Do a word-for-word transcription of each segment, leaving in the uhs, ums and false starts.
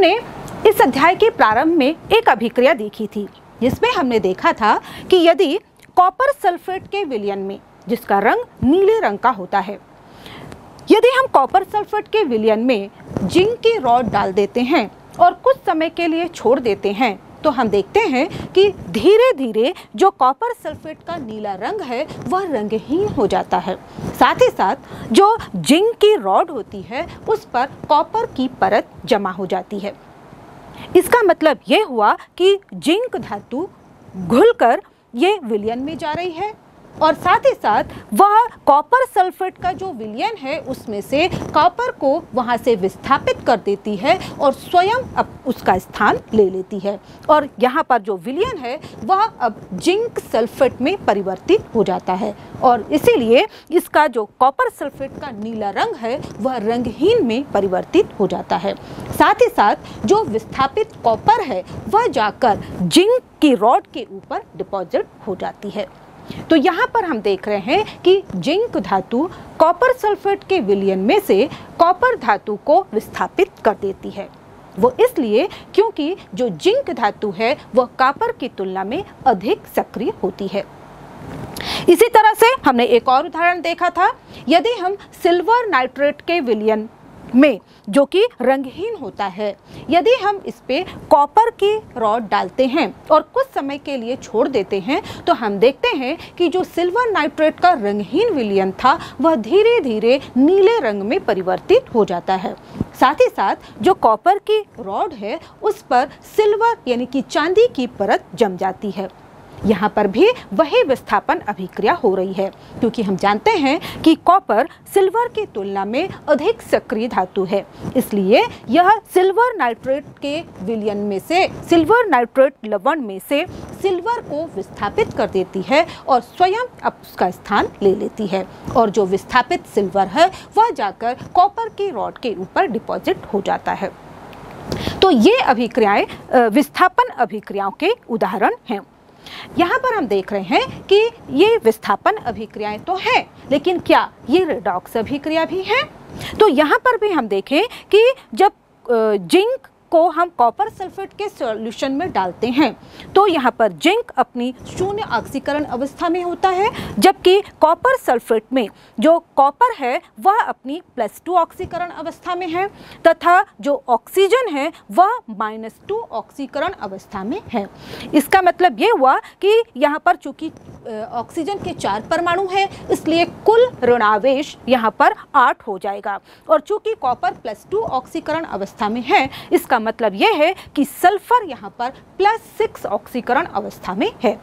हमने इस अध्याय के प्रारंभ में एक अभिक्रिया देखी थी, जिसमें हमने देखा था कि यदि कॉपर सल्फेट के विलयन में, जिसका रंग नीले रंग का होता है, यदि हम कॉपर सल्फेट के विलयन में जिंक की रॉड डाल देते हैं और कुछ समय के लिए छोड़ देते हैं, तो हम देखते हैं कि धीरे धीरे जो कॉपर सल्फेट का नीला रंग है वह रंगहीन हो जाता है। साथ ही साथ जो जिंक की रॉड होती है उस पर कॉपर की परत जमा हो जाती है। इसका मतलब ये हुआ कि जिंक धातु घुलकर ये विलयन में जा रही है और साथ ही साथ वह कॉपर सल्फेट का जो विलयन है उसमें से कॉपर को वहां से विस्थापित कर देती है और स्वयं अब उसका स्थान ले लेती है और यहाँ पर जो विलयन है वह अब जिंक सल्फेट में परिवर्तित हो जाता है और इसीलिए इसका जो कॉपर सल्फेट का नीला रंग है वह रंगहीन में परिवर्तित हो जाता है। साथ ही साथ जो विस्थापित कॉपर है वह जाकर जिंक की रॉड के ऊपर डिपॉजिट हो जाती है। तो यहाँ पर हम देख रहे हैं कि जिंक धातु कॉपर सल्फेट के विलयन में से कॉपर धातु को विस्थापित कर देती है। वो इसलिए क्योंकि जो जिंक धातु है वह कॉपर की तुलना में अधिक सक्रिय होती है। इसी तरह से हमने एक और उदाहरण देखा था, यदि हम सिल्वर नाइट्रेट के विलयन में, जो कि रंगहीन होता है, यदि हम इस पे कॉपर की रॉड डालते हैं और कुछ समय के लिए छोड़ देते हैं, तो हम देखते हैं कि जो सिल्वर नाइट्रेट का रंगहीन विलयन था वह धीरे धीरे नीले रंग में परिवर्तित हो जाता है। साथ ही साथ जो कॉपर की रॉड है उस पर सिल्वर यानी कि चांदी की परत जम जाती है। यहाँ पर भी वही विस्थापन अभिक्रिया हो रही है, क्योंकि हम जानते हैं कि कॉपर सिल्वर की तुलना में अधिक सक्रिय धातु है। इसलिए यह सिल्वर नाइट्रेट के विलयन में से, सिल्वर नाइट्रेट लवण में से सिल्वर को विस्थापित कर देती है और स्वयं अब उसका स्थान ले लेती है और जो विस्थापित सिल्वर है वह जाकर कॉपर की रॉड के ऊपर डिपॉजिट हो जाता है। तो ये अभिक्रियाएं विस्थापन अभिक्रियाओं के उदाहरण हैं। यहाँ पर हम देख रहे हैं कि ये विस्थापन अभिक्रियाएं तो हैं, लेकिन क्या ये रेडॉक्स अभिक्रिया भी है? तो यहाँ पर भी हम देखें कि जब जिंक को हम कॉपर सल्फेट के सॉल्यूशन में डालते हैं तो यहाँ पर जिंक अपनी शून्य ऑक्सीकरण अवस्था में होता है, जबकि कॉपर सल्फेट में जो कॉपर है वह अपनी प्लस टू ऑक्सीकरण अवस्था में है तथा जो ऑक्सीजन है वह माइनस टू ऑक्सीकरण अवस्था में है। इसका मतलब ये हुआ कि यहाँ पर चूंकि ऑक्सीजन के चार परमाणु हैं इसलिए कुल ऋणावेश यहाँ पर आठ हो जाएगा और चूंकि कॉपर प्लस टू ऑक्सीकरण अवस्था में है इसका मतलब यह है कि सल्फर यहाँ पर प्लस सिक्स ऑक्सीकरण अवस्था में है।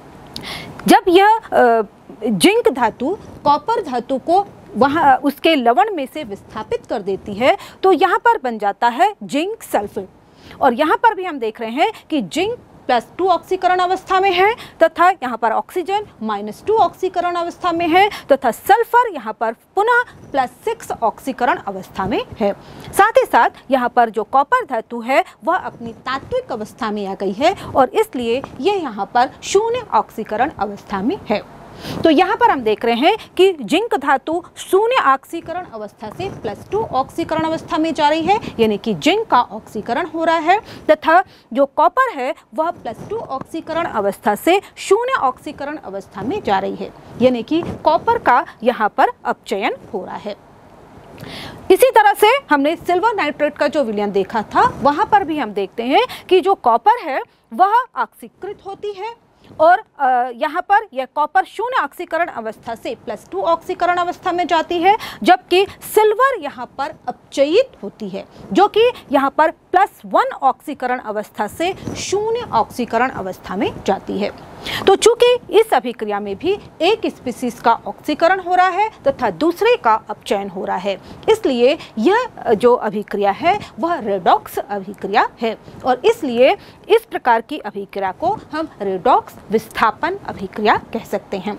जब यह जिंक धातु कॉपर धातु को वहाँ उसके लवण में से विस्थापित कर देती है तो यहाँ पर बन जाता है जिंक सल्फेट और यहाँ पर भी हम देख रहे हैं कि जिंक प्लस टू ऑक्सीकरण अवस्था में है तथा यहाँ पर ऑक्सीजन माइनस टू ऑक्सीकरण अवस्था में है तथा सल्फर यहाँ पर पुनः प्लस सिक्स ऑक्सीकरण अवस्था में है। साथ ही साथ यहाँ पर जो कॉपर धातु है वह अपनी तात्विक अवस्था में आ गई है और इसलिए ये यहाँ पर शून्य ऑक्सीकरण अवस्था में है। तो यहाँ पर हम देख रहे हैं कि जिंक धातु शून्य ऑक्सीकरण अवस्था से प्लस टू ऑक्सीकरण अवस्था में जा रही है, यानी कि जिंक का ऑक्सीकरण हो रहा है तथा जो कॉपर है वह प्लस टू ऑक्सीकरण अवस्था से शून्य ऑक्सीकरण अवस्था में जा रही है, यानी कि कॉपर का यहाँ पर अपचयन हो रहा है। इसी तरह से हमने सिल्वर नाइट्रेट का जो विलयन देखा था वहाँ पर भी हम देखते हैं कि जो कॉपर है वह ऑक्सीकृत होती है और यहाँ पर यह कॉपर शून्य ऑक्सीकरण अवस्था से प्लस टू ऑक्सीकरण अवस्था में जाती है, जबकि सिल्वर यहाँ पर अपचयित होती है जो कि यहाँ पर प्लस वन ऑक्सीकरण अवस्था से शून्य ऑक्सीकरण अवस्था में जाती है। तो चूंकि इस अभिक्रिया में भी एक स्पीसीज का ऑक्सीकरण हो रहा है तथा दूसरे का अपचयन हो रहा है, इसलिए यह जो अभिक्रिया है वह रेडॉक्स अभिक्रिया है और इसलिए इस प्रकार की अभिक्रिया को हम रेडॉक्स विस्थापन अभिक्रिया कह सकते हैं।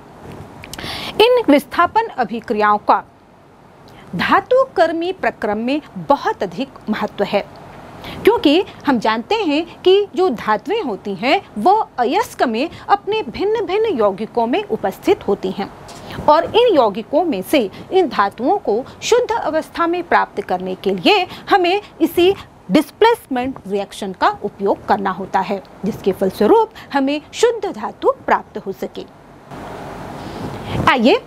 इन विस्थापन अभिक्रियाओं का धातु कर्मी प्रक्रम में बहुत अधिक महत्व है, क्योंकि हम जानते हैं कि जो धातुएं होती हैं वो अयस्क में अपने भिन्न भिन्न यौगिकों में उपस्थित होती हैं और इन यौगिकों में से इन धातुओं को शुद्ध अवस्था में प्राप्त करने के लिए हमें इसी डिस्प्लेसमेंट रिएक्शन का उपयोग करना होता है, जिसके फलस्वरूप हमें शुद्ध धातु प्राप्त हो सके। आइए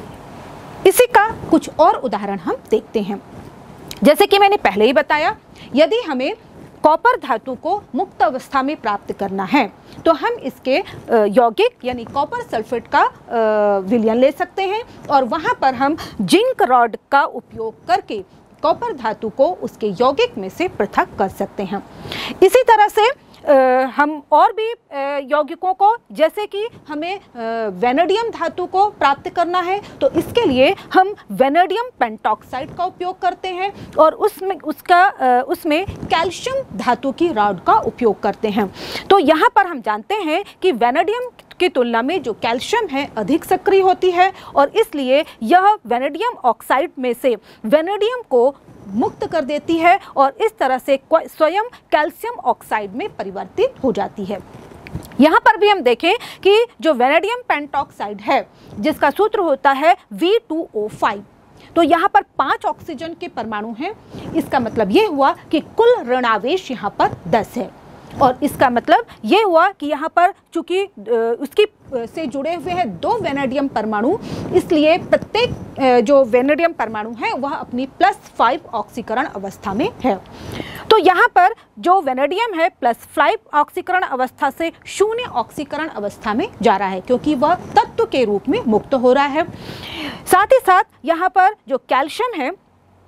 इसी का कुछ और उदाहरण हम देखते हैं। जैसे कि मैंने पहले ही बताया, यदि हमें कॉपर धातु को मुक्त अवस्था में प्राप्त करना है तो हम इसके यौगिक यानी कॉपर सल्फेट का विलयन ले सकते हैं और वहाँ पर हम जिंक रॉड का उपयोग करके कॉपर धातु को उसके यौगिक में से पृथक कर सकते हैं। इसी तरह से आ, हम और भी यौगिकों को, जैसे कि हमें वेनेडियम धातु को प्राप्त करना है तो इसके लिए हम वेनेडियम पेंटॉक्साइड का उपयोग करते हैं और उसमें उसका उसमें कैल्शियम धातु की रॉड का उपयोग करते हैं। तो यहाँ पर हम जानते हैं कि वेनेडियम की तुलना में जो कैल्शियम है अधिक सक्रिय होती है और इसलिए यह वेनेडियम ऑक्साइड में से वेनेडियम को मुक्त कर देती है और इस तरह से स्वयं कैल्शियम ऑक्साइड में परिवर्तित हो जाती है। यहाँ पर भी हम देखें कि जो वेनेडियम पेंटॉक्साइड है जिसका सूत्र होता है वी टू ओ फाइव, तो यहाँ पर पांच ऑक्सीजन के परमाणु हैं। इसका मतलब ये हुआ कि कुल ऋणावेश यहाँ पर दस है और इसका मतलब ये हुआ कि यहाँ पर चूंकि उसकी से जुड़े हुए हैं दो वेनेडियम परमाणु, इसलिए प्रत्येक जो वेनेडियम परमाणु है वह अपनी प्लस फाइव ऑक्सीकरण अवस्था में है। तो यहाँ पर जो वेनेडियम है प्लस फाइव ऑक्सीकरण अवस्था से शून्य ऑक्सीकरण अवस्था में जा रहा है क्योंकि वह तत्व के रूप में मुक्त हो रहा है। साथ ही साथ यहाँ पर जो कैल्शियम है,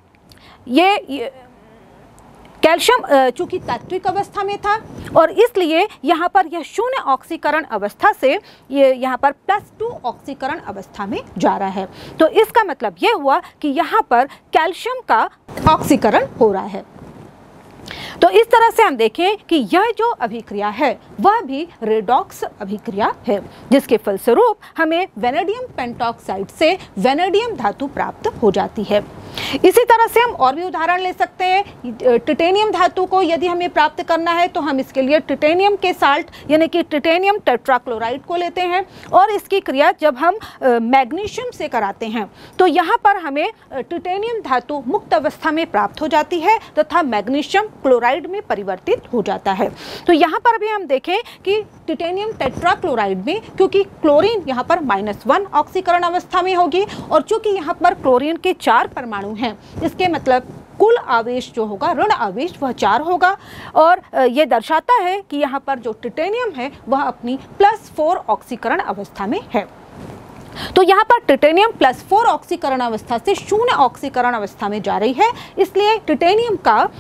ये, ये कैल्शियम चूंकि तात्विक अवस्था में था और इसलिए यहाँ पर यह शून्य ऑक्सीकरण अवस्था से ये यहाँ पर प्लस टू ऑक्सीकरण अवस्था में जा रहा है। तो इसका मतलब ये हुआ कि यहाँ पर कैल्शियम का ऑक्सीकरण हो रहा है। तो इस तरह से हम देखें कि यह जो अभिक्रिया है वह भी रेडॉक्स अभिक्रिया है, जिसके फलस्वरूप हमें वेनेडियम पेंटॉक्साइड से वेनेडियम धातु प्राप्त हो जाती है। इसी तरह से हम और भी उदाहरण ले सकते हैं। टिटेनियम धातु को यदि हमें प्राप्त करना है तो हम इसके लिए टिटेनियम के साल्ट यानी कि टिटेनियम टेट्राक्लोराइड को लेते हैं और इसकी क्रिया जब हम मैग्नीशियम से कराते हैं तो यहाँ पर हमें टिटेनियम धातु मुक्त अवस्था में प्राप्त हो जाती है तथा मैग्नीशियम क्लोराइड में परिवर्तित हो जाता है। तो यहाँ पर भी हम देखें कि टिटेनियम टेट्राक्लोराइड में क्योंकि क्लोरीन यहाँ पर माइनस वन ऑक्सीकरण अवस्था में होगी और चूंकि यहाँ पर क्लोरीन के चार परमाणु हैं, इसके मतलब कुल आवेश जो होगा ऋण आवेश वह चार होगा और ये दर्शाता है कि यहाँ पर जो टिटेनियम है वह अपनी प्लस फोर ऑक्सीकरण अवस्था में है। तो यहाँ पर टिटेनियम प्लस फोर ऑक्सीकरण अवस्था से शून्य ऑक्सीकरण अवस्था में जा रही है, इसलिए टिटेनियम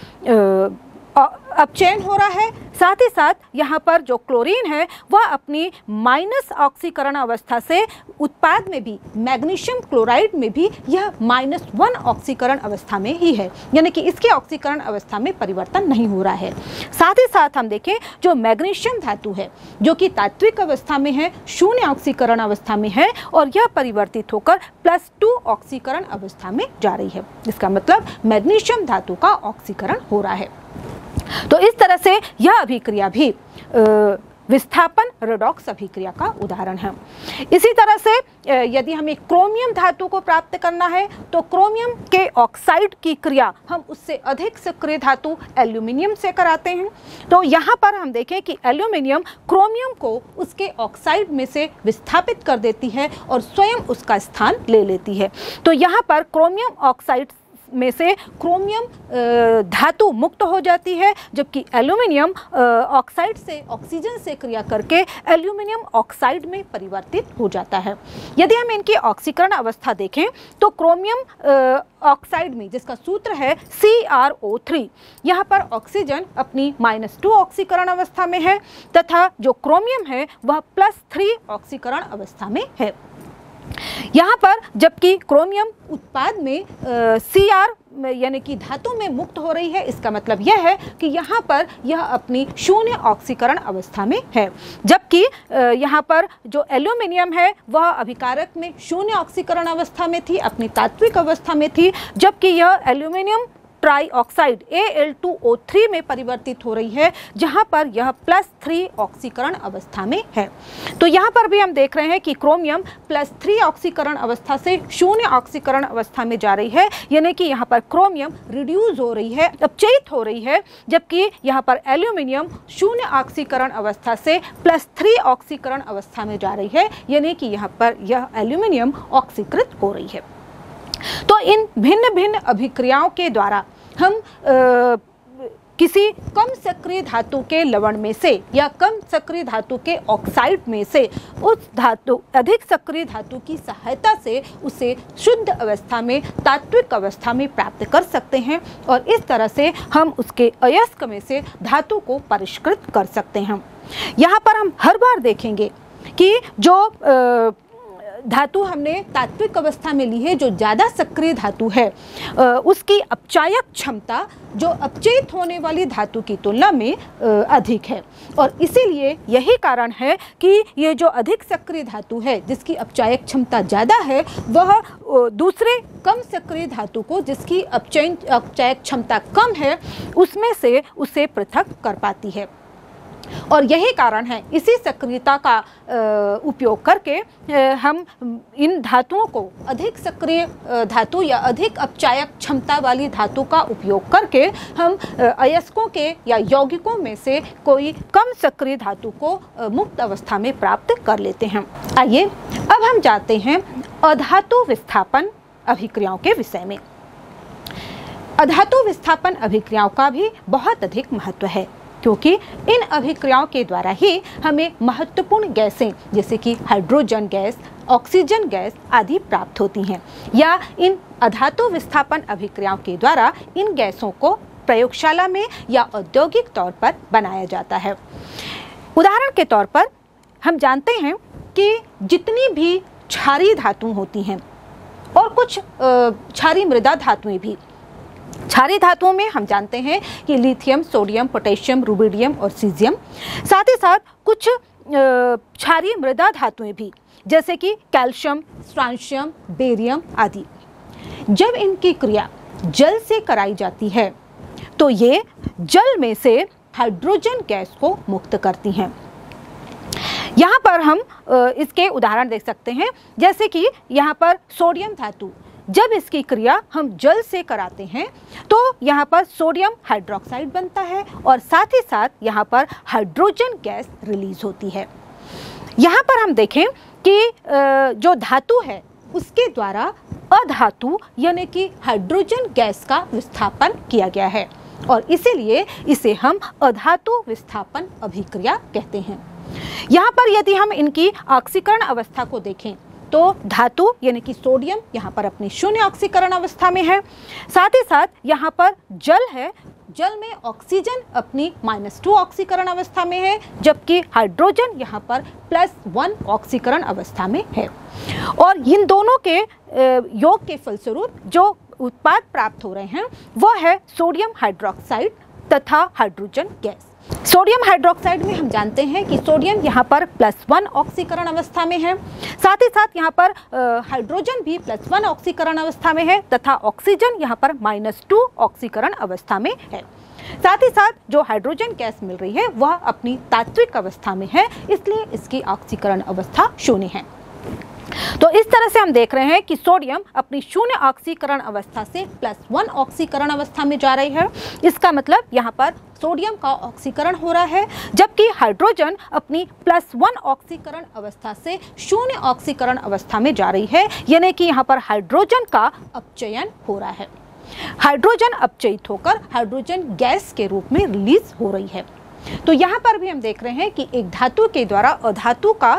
का अपचयन हो रहा है। साथ ही साथ यहाँ पर जो क्लोरीन है वह अपनी माइनस ऑक्सीकरण अवस्था से उत्पाद में भी मैग्नीशियम क्लोराइड में भी यह माइनस वन ऑक्सीकरण अवस्था में ही है, यानी कि इसके ऑक्सीकरण अवस्था में परिवर्तन नहीं हो रहा है। साथ ही साथ हम देखें जो मैग्नीशियम धातु है जो कि तात्विक अवस्था में है, शून्य ऑक्सीकरण अवस्था में है और यह परिवर्तित होकर प्लस टू ऑक्सीकरण अवस्था में जा रही है। इसका मतलब मैग्नीशियम धातु का ऑक्सीकरण हो रहा है। तो इस तरह से यह अभिक्रिया भी विस्थापन रेडॉक्स अभिक्रिया का उदाहरण है। इसी तरह से यदि हमें क्रोमियम धातु को प्राप्त करना है तो क्रोमियम के ऑक्साइड की क्रिया हम उससे अधिक सक्रिय धातु एल्यूमिनियम से कराते हैं। तो यहाँ पर हम देखें कि एल्यूमिनियम क्रोमियम को उसके ऑक्साइड में से विस्थापित कर देती है और स्वयं उसका स्थान ले लेती है। तो यहाँ पर क्रोमियम ऑक्साइड में से क्रोमियम धातु मुक्त हो जाती है, जबकि एल्यूमिनियम ऑक्साइड से ऑक्सीजन से क्रिया करके एल्यूमिनियम ऑक्साइड में परिवर्तित हो जाता है। यदि हम इनकी ऑक्सीकरण अवस्था देखें तो क्रोमियम ऑक्साइड में जिसका सूत्र है सी आर ओ थ्री, यहाँ पर ऑक्सीजन अपनी माइनस टू ऑक्सीकरण अवस्था में है तथा जो क्रोमियम है वह प्लस थ्री ऑक्सीकरण अवस्था में है। यहाँ पर जबकि क्रोमियम उत्पाद में सी आर यानी कि धातु में मुक्त हो रही है, इसका मतलब यह है कि यहाँ पर यह अपनी शून्य ऑक्सीकरण अवस्था में है, जबकि यहाँ पर जो एल्यूमिनियम है वह अभिकारक में शून्य ऑक्सीकरण अवस्था में थी, अपनी तात्विक अवस्था में थी, जबकि यह aluminium trioxide A L two O three में परिवर्तित हो रही है, जहां पर यह प्लस थ्री ऑक्सीकरण अवस्था में है। तो यहाँ पर भी हम देख रहे हैं कि क्रोमियम प्लस थ्री ऑक्सीकरण अवस्था से शून्य ऑक्सीकरण अवस्था में जा रही है, यानी कि यहाँ पर क्रोमियम रिड्यूस हो रही है, अपचयित हो रही है, जबकि यहाँ पर एल्यूमिनियम शून्य ऑक्सीकरण अवस्था से प्लस थ्री ऑक्सीकरण अवस्था में जा रही है, यानी कि यहाँ पर यह एल्यूमिनियम ऑक्सीकृत हो रही है। तो इन भिन्न भिन्न अभिक्रियाओं के द्वारा हम आ, किसी कम सक्रिय धातु के लवण में से या कम सक्रिय धातु के ऑक्साइड में से उस धातु अधिक सक्रिय धातु की सहायता से उसे शुद्ध अवस्था में, तात्विक अवस्था में प्राप्त कर सकते हैं, और इस तरह से हम उसके अयस्क में से धातु को परिष्कृत कर सकते हैं। यहाँ पर हम हर बार देखेंगे कि जो आ, धातु हमने तात्विक अवस्था में ली है, जो ज़्यादा सक्रिय धातु है, उसकी अपचायक क्षमता जो अपचयित होने वाली धातु की तुलना में अधिक है, और इसीलिए यही कारण है कि ये जो अधिक सक्रिय धातु है जिसकी अपचायक क्षमता ज़्यादा है, वह दूसरे कम सक्रिय धातु को जिसकी अपचयन अपचायक क्षमता कम है उसमें से उसे पृथक कर पाती है। और यही कारण है, इसी सक्रियता का उपयोग करके हम इन धातुओं को अधिक सक्रिय धातु या अधिक अपचायक क्षमता वाली धातु का उपयोग करके हम अयस्कों के या यौगिकों में से कोई कम सक्रिय धातु को मुक्त अवस्था में प्राप्त कर लेते हैं। आइए अब हम जाते हैं अधातु विस्थापन अभिक्रियाओं के विषय में। अधातु विस्थापन अभिक्रियाओं का भी बहुत अधिक महत्व है, क्योंकि इन अभिक्रियाओं के द्वारा ही हमें महत्वपूर्ण गैसें जैसे कि हाइड्रोजन गैस, ऑक्सीजन गैस आदि प्राप्त होती हैं, या इन अधातु विस्थापन अभिक्रियाओं के द्वारा इन गैसों को प्रयोगशाला में या औद्योगिक तौर पर बनाया जाता है। उदाहरण के तौर पर हम जानते हैं कि जितनी भी क्षारीय धातु होती हैं और कुछ क्षारीय मृदा धातुएं भी, क्षारीय धातुओं में हम जानते हैं कि लिथियम, सोडियम, पोटेशियम, रुबिडियम और सीजियम, साथ ही साथ कुछ क्षारीय मृदा धातुएं भी जैसे कि कैल्शियम, स्ट्रांशियम, बेरियम आदि। जब इनकी क्रिया जल से कराई जाती है तो ये जल में से हाइड्रोजन गैस को मुक्त करती हैं। यहाँ पर हम इसके उदाहरण देख सकते हैं, जैसे कि यहाँ पर सोडियम धातु, जब इसकी क्रिया हम जल से कराते हैं तो यहाँ पर सोडियम हाइड्रोक्साइड बनता है और साथ ही साथ यहाँ पर हाइड्रोजन गैस रिलीज होती है। यहाँ पर हम देखें कि जो धातु है उसके द्वारा अधातु यानी कि हाइड्रोजन गैस का विस्थापन किया गया है, और इसीलिए इसे हम अधातु विस्थापन अभिक्रिया कहते हैं। यहाँ पर यदि हम इनकी ऑक्सीकरण अवस्था को देखें तो धातु यानी कि सोडियम यहाँ पर अपनी शून्य ऑक्सीकरण अवस्था में है, साथ ही साथ यहाँ पर जल है, जल में ऑक्सीजन अपनी माइनस टू ऑक्सीकरण अवस्था में है, जबकि हाइड्रोजन यहाँ पर प्लस वन ऑक्सीकरण अवस्था में है। और इन दोनों के योग के फलस्वरूप जो उत्पाद प्राप्त हो रहे हैं वह है सोडियम हाइड्रोक्साइड तथा हाइड्रोजन गैस। सोडियम हाइड्रोक्साइड में हम जानते हैं कि सोडियम यहाँ पर प्लस वन ऑक्सीकरण अवस्था में है, साथ ही साथ यहाँ पर हाइड्रोजन भी प्लस वन ऑक्सीकरण अवस्था में है तथा ऑक्सीजन यहाँ पर माइनस टू ऑक्सीकरण अवस्था में है। साथ ही साथ जो हाइड्रोजन गैस मिल रही है वह अपनी तात्विक अवस्था में है, इसलिए इसकी ऑक्सीकरण अवस्था शून्य है। तो इस तरह से हम देख रहे हैं कि सोडियम अपनी शून्य ऑक्सीकरण अवस्था से प्लस वन ऑक्सीकरण अवस्था में जा रही है। इसका मतलब यहाँ पर सोडियम का ऑक्सीकरण हो रहा है, जबकि हाइड्रोजन अपनी प्लस वन ऑक्सीकरण अवस्था से शून्य ऑक्सीकरण अवस्था में जा रही है, यानी कि यहाँ पर हाइड्रोजन का अपचयन हो रहा है। हाइड्रोजन अपचयित होकर हाइड्रोजन गैस के रूप में रिलीज हो रही है। तो यहाँ पर भी हम देख रहे हैं कि एक धातु के द्वारा अधातु का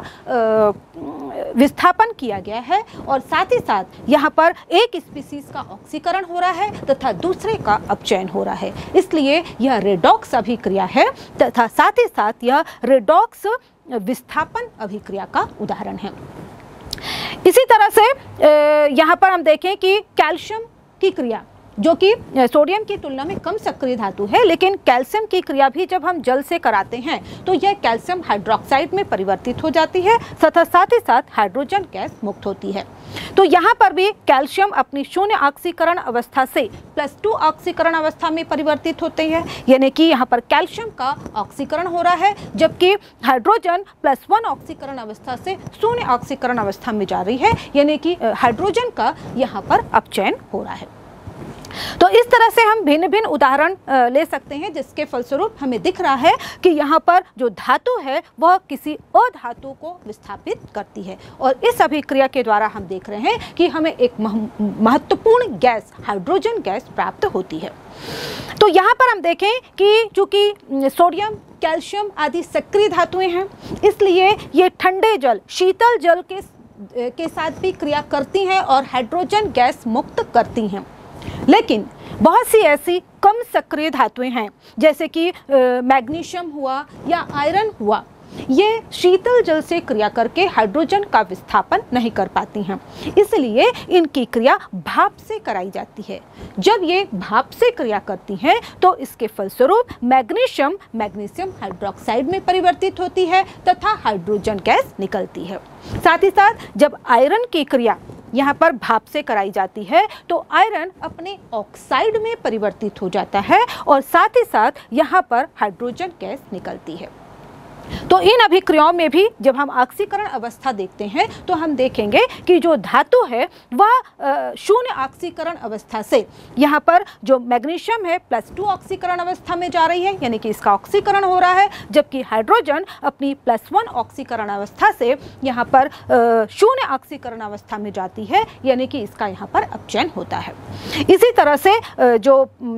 विस्थापन किया गया है और साथ ही साथ यहाँ पर एक स्पीसीज का ऑक्सीकरण हो रहा है तथा दूसरे का अपचयन हो रहा है, इसलिए यह रेडॉक्स अभिक्रिया है तथा साथ ही साथ यह रेडॉक्स विस्थापन अभिक्रिया का उदाहरण है। इसी तरह से यहाँ पर हम देखें कि कैल्शियम की क्रिया जो कि सोडियम की तुलना में कम सक्रिय धातु है, लेकिन कैल्शियम की क्रिया भी जब हम जल से कराते हैं तो यह कैल्शियम हाइड्रोक्साइड में परिवर्तित हो जाती है तथा साथ ही साथ हाइड्रोजन गैस मुक्त होती है। तो यहाँ पर भी कैल्शियम अपनी शून्य ऑक्सीकरण अवस्था से प्लस टू ऑक्सीकरण अवस्था में परिवर्तित होते हैं, यानी कि यहाँ पर कैल्शियम का ऑक्सीकरण हो रहा है, जबकि हाइड्रोजन प्लस वन ऑक्सीकरण अवस्था से शून्य ऑक्सीकरण अवस्था में जा रही है, यानी कि हाइड्रोजन का यहाँ पर अपचयन हो रहा है। तो इस तरह से हम भिन्न भिन्न उदाहरण ले सकते हैं, जिसके फलस्वरूप हमें दिख रहा है कि यहाँ पर जो धातु है वह किसी अधातु को विस्थापित करती है, और इस अभिक्रिया के द्वारा हम देख रहे हैं कि हमें एक महत्वपूर्ण गैस हाइड्रोजन गैस प्राप्त होती है। तो यहाँ पर हम देखें कि चूंकि सोडियम, कैल्शियम आदि सक्रिय धातुएं हैं, इसलिए ये ठंडे जल, शीतल जल के के साथ भी क्रिया करती हैं और हाइड्रोजन गैस मुक्त करती हैं। लेकिन बहुत सी ऐसी कम सक्रिय धातुएं हैं, जैसे कि मैग्नीशियम हुआ या आयरन हुआ, ये शीतल जल से क्रिया करके हाइड्रोजन का विस्थापन नहीं कर पाती हैं, इसलिए इनकी क्रिया भाप से कराई जाती है। जब ये भाप से क्रिया करती हैं तो इसके फलस्वरूप मैग्नीशियम मैग्नीशियम हाइड्रोक्साइड में परिवर्तित होती है तथा हाइड्रोजन गैस निकलती है। साथ ही साथ जब आयरन की क्रिया यहाँ पर भाप से कराई जाती है तो आयरन अपने ऑक्साइड में परिवर्तित हो जाता है और साथ ही साथ यहाँ पर हाइड्रोजन गैस निकलती है। तो इन अभिक्रियाओं में भी जब हम ऑक्सीकरण अवस्था देखते हैं तो हम देखेंगे कि जो धातु है वह शून्य ऑक्सीकरण अवस्था से यहाँ पर जो मैग्नीशियम है प्लस टू ऑक्सीकरण अवस्था में जा रही है, यानी कि इसका ऑक्सीकरण हो रहा है, जबकि हाइड्रोजन अपनी प्लस वन ऑक्सीकरण अवस्था से यहाँ पर शून्य ऑक्सीकरण अवस्था में जाती है, यानी कि इसका यहाँ पर अपचयन होता है। इसी तरह से जो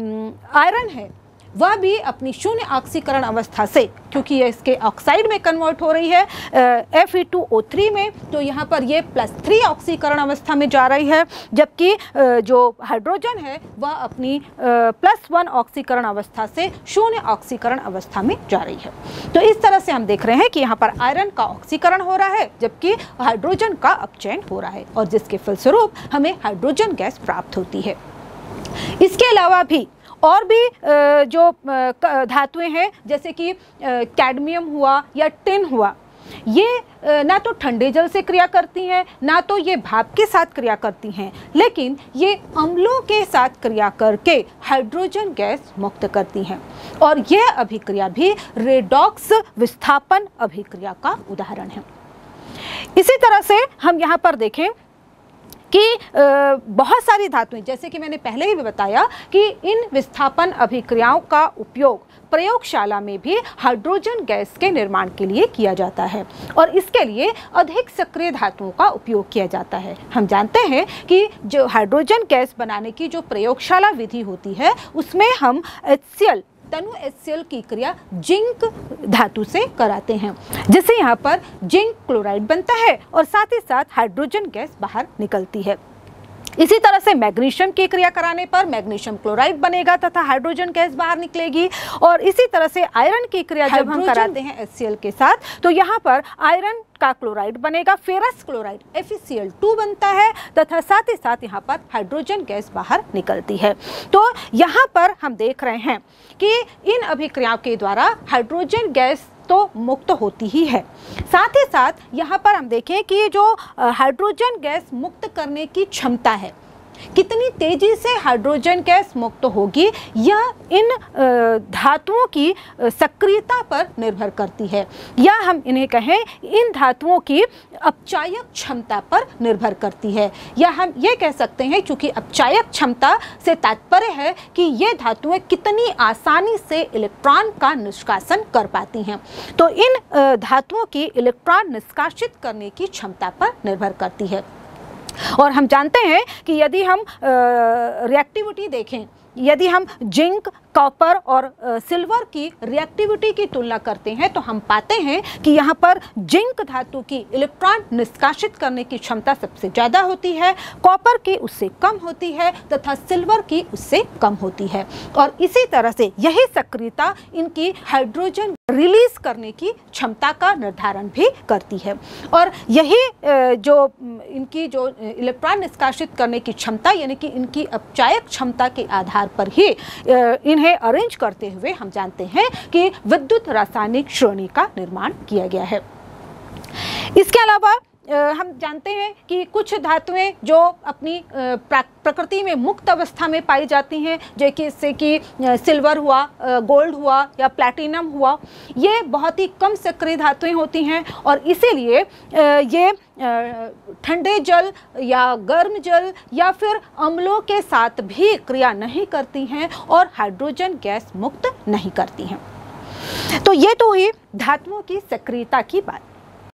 आयरन है वह भी अपनी शून्य ऑक्सीकरण अवस्था से, क्योंकि ये इसके ऑक्साइड में कन्वर्ट हो रही है F E two O three में, तो यहाँ पर ये प्लस थ्री ऑक्सीकरण अवस्था में जा रही है, जबकि जो हाइड्रोजन है वह अपनी प्लस वन ऑक्सीकरण अवस्था से शून्य ऑक्सीकरण अवस्था में जा रही है। तो इस तरह से हम देख रहे हैं कि यहाँ पर आयरन का ऑक्सीकरण हो रहा है जबकि हाइड्रोजन का अपचयन हो रहा है, और जिसके फलस्वरूप हमें हाइड्रोजन गैस प्राप्त होती है। इसके अलावा भी और भी जो धातुएं हैं, जैसे कि कैडमियम हुआ या टिन हुआ, ये ना तो ठंडे जल से क्रिया करती हैं, ना तो ये भाप के साथ क्रिया करती हैं, लेकिन ये अम्लों के साथ क्रिया करके हाइड्रोजन गैस मुक्त करती हैं, और यह अभिक्रिया भी रेडॉक्स विस्थापन अभिक्रिया का उदाहरण है। इसी तरह से हम यहाँ पर देखें कि बहुत सारी धातुएं, जैसे कि मैंने पहले ही बताया कि इन विस्थापन अभिक्रियाओं का उपयोग प्रयोगशाला में भी हाइड्रोजन गैस के निर्माण के लिए किया जाता है, और इसके लिए अधिक सक्रिय धातुओं का उपयोग किया जाता है। हम जानते हैं कि जो हाइड्रोजन गैस बनाने की जो प्रयोगशाला विधि होती है उसमें हम एच सी एल तनु एच सी एल की क्रिया जिंक धातु से कराते हैं, जिससे यहाँ पर जिंक क्लोराइड बनता है और साथ ही साथ हाइड्रोजन गैस बाहर निकलती है। इसी तरह से मैग्नीशियम की क्रिया कराने पर मैग्नीशियम क्लोराइड बनेगा तथा हाइड्रोजन गैस बाहर निकलेगी, और इसी तरह से आयरन की क्रिया जब हम कराते हैं एच सी एल के साथ तो यहाँ पर आयरन का क्लोराइड बनेगा, ferrous chloride F E C L two बनता है तथा साथ ही साथ यहाँ पर हाइड्रोजन गैस बाहर निकलती है। तो यहाँ पर हम देख रहे हैं कि इन अभिक्रियाओं के द्वारा हाइड्रोजन गैस तो मुक्त होती ही है, साथ ही साथ यहाँ पर हम देखें कि जो हाइड्रोजन गैस मुक्त करने की क्षमता है, कितनी तेजी से हाइड्रोजन गैस मुक्त होगी, यह इन धातुओं की सक्रियता पर निर्भर करती है, या हम इन्हें कहें इन धातुओं की अपचायक क्षमता पर निर्भर करती है, या हम ये कह सकते हैं क्योंकि अपचायक क्षमता से तात्पर्य है कि ये धातुएं कितनी आसानी से इलेक्ट्रॉन का निष्कासन कर पाती हैं, तो इन धातुओं की इलेक्ट्रॉन निष्कासित करने की क्षमता पर निर्भर करती है। और हम जानते हैं कि यदि हम रिएक्टिविटी देखें, यदि हम जिंक कॉपर और सिल्वर की रिएक्टिविटी की तुलना करते हैं तो हम पाते हैं कि यहाँ पर जिंक धातु की इलेक्ट्रॉन निष्कासित करने की क्षमता सबसे ज़्यादा होती है, कॉपर की उससे कम होती है तथा सिल्वर की उससे कम होती है। और इसी तरह से यही सक्रियता इनकी हाइड्रोजन रिलीज करने की क्षमता का निर्धारण भी करती है। और यही जो इनकी जो इलेक्ट्रॉन निष्कासित करने की क्षमता यानी कि इनकी अपचायक क्षमता के आधार पर ही इन्हें अरेंज करते हुए हम जानते हैं कि विद्युत रासायनिक श्रेणी का निर्माण किया गया है। इसके अलावा हम जानते हैं कि कुछ धातुएं जो अपनी प्रकृति में मुक्त अवस्था में पाई जाती हैं, जैसे कि सिल्वर हुआ, गोल्ड हुआ या प्लैटिनम हुआ, ये बहुत ही कम सक्रिय धातुएं होती हैं और इसीलिए ये ठंडे जल या गर्म जल या फिर अम्लों के साथ भी क्रिया नहीं करती हैं और हाइड्रोजन गैस मुक्त नहीं करती हैं। तो ये तो हुई धातुओं की सक्रियता की बात।